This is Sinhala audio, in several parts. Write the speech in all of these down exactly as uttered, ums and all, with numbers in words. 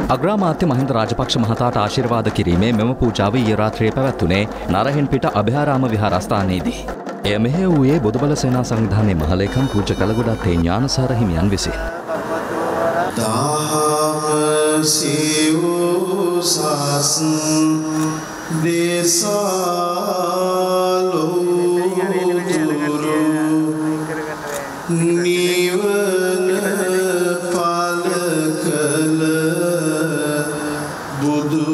අග්‍රාමාත්‍ය මහින්ද රාජපක්ෂ මහතාට ආශිර්වාද කිරීමේ මෙම පූජාව ඊයේ රාත්‍රියේ පැවැත්වුණේ නරහෙන්පිට අභයාරාම විහාරස්ථානයේදී. එය මෙහෙය වූයේ බොදුබල සේනා සංවිධානයේ මහලේකම් පූජ්‍ය කලගොඩත්තේ ඥානසාර හිමියන් විසින්. දාම සිව්සස් දේශාලෝ නිවන පලකල බුදු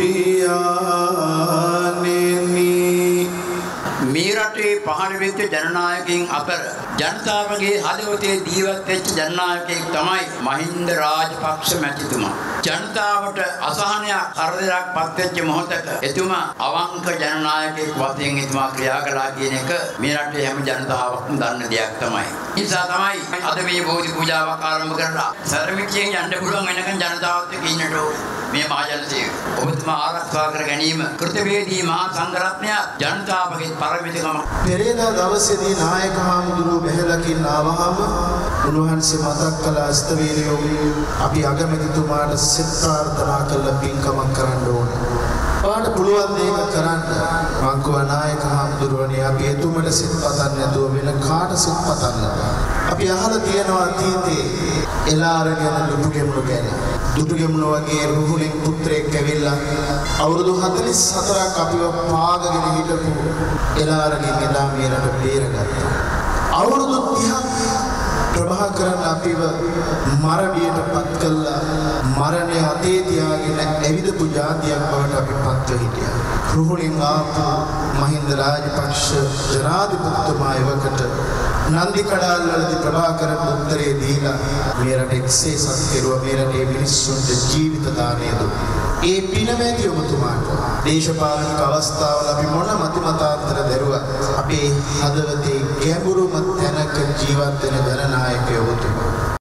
පියාණෙනි. මේ රටේ පහළ වෙච්ච ජනනායකයන් අතර ජනතාවගේ හදවතේ ජීවත් වෙච්ච ජනනායකයෙක් තමයි මහින්ද රාජපක්ෂ මැතිතුමා. ජනතාවට අසහනයක් කරදරයක් පත් වෙච්ච මොහොතක එතුමා අවංක ජනනායකයෙක් වශයෙන් එතුමා ක්‍රියා කළා කියන එක මේ රටේ හැම ජනතාවක්ම දන්න දෙයක් තමයි. ඒ නිසා තමයි අද මේ බෝධි පූජාවක් ආරම්භ කරලා සර්මිකයෙන් යන්න පුළුවන් වෙනකන් ජනතාවත් එක්ක ඉන්නට මේ මහජනසේව ඔබතුමා ආරක්ෂා කර ගැනීම කෘතවේදී මහා සංඝරත්නය ජනතාවගේ පරමිතකම. පෙරේදා දවසේදී නායක හාමුදුරුවෝ බැහැලකින් ආවහම උන්වහන්සේ මතක් කළ අස්තවීරයෝ අපි අගමැතිතුමාට සිත ප්‍රාර්ථනා කළ පින්කමක් කරන්න ඕනේ. ඔයාලට පුළුවන් මේක කරන්න. මං කිව්වා නායක හාමුදුරුවනේ අපි එතුමට සිත පතන්න නැතුව වෙන කාට සිත පතන්න. අපි අහලා තියෙනවා අතීතේ එලාර ගැන දුටුගෙමුණු ගැන. දුටුගෙමුණු වගේ රුහුණෙන් පුත්‍රයෙක් ඇවිල්ලා අවුරුදු හතළිස් හතරක් අපිව පාගගෙන හිටපු එලාරගෙන් එදා මේ රට බේරගත්තා. අවුරුදු තිහක් ප්‍රභාකරන් අපිව මරණයට පත් කළා. මරණය අතේ තියාගෙන ඇවිදපු ජාතියක් බවට අපි පත්ව හිටියා. රුහුණෙන් ආපු මහින්ද රාජපක්ෂ ජනාධිපතිතුමා එවකට නන්දි කඩාල් වලදී ප්‍රභාකරන් උත්තරේ දීලා මේ රට එක්සේසත් කෙරුවා. මේ රටේ මිනිස්සුන්ට ජීවිත දානය දුන්නා. ඒ පිනමැති ඔබතුමාට දේශපාලනික අවස්ථාවල අපි මොන මති මතාන්තර දරුවත් අපේ හදවතේ ගැඹුරුම තැනක ජීවත් වෙන ජනනායකයෝ ඔබතුමා.